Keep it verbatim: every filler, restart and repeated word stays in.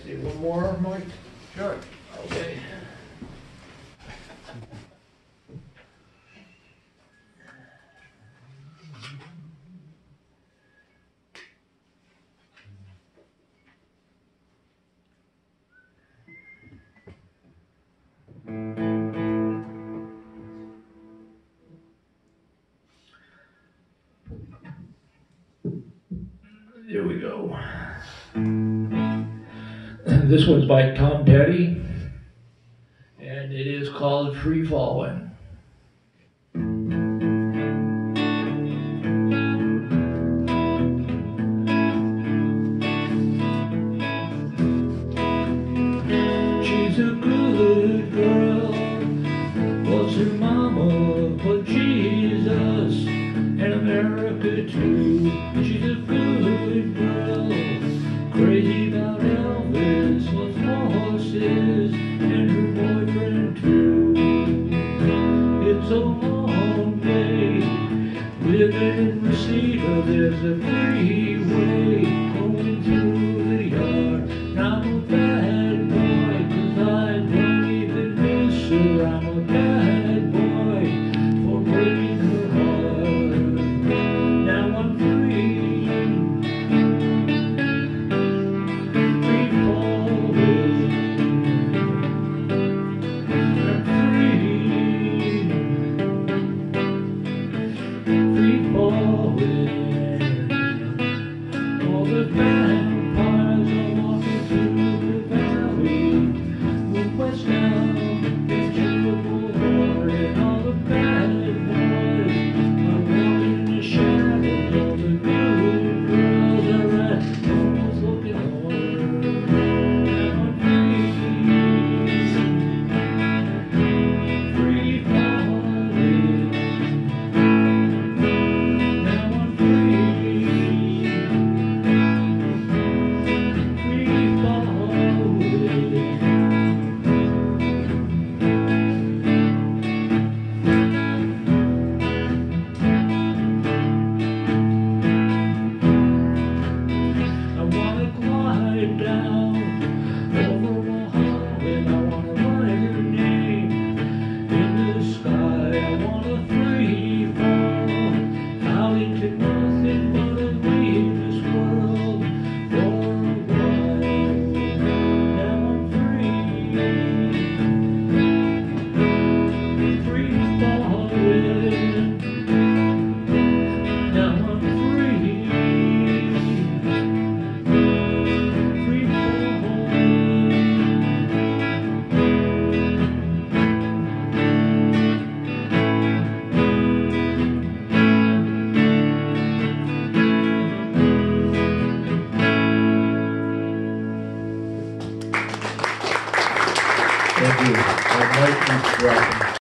See one more, Mike? Sure. Okay. Here we go. This one's by Tom Petty, and it is called Free Fallin'. She's a good girl, was her mama, but Jesus, and America too. She's a good girl, crazy about Elvis, loves horses, and her boyfriend too. It's a long day, living in Reseda, there's a freeway going through the yard. And I'm a bad boy, 'cause I don't even miss her. I'm a bad boy for breaking her heart. Now I'm free, free falling. I'm free, free falling. All the vampires are walking through the valley, move west now, Ventura Boulevard, and all the bad boys are walking in the shadows. All the good girls are at homes looking hard. Now I'm free, free falling. Now I'm free, free falling. I wanna glide down over Mulholland. I wanna write your name in the sky. I wanna free fall out into nothing but a weightless world for a while. Now I'm free, free falling. Now I'm free, free falling. Thank you. I might be dropping.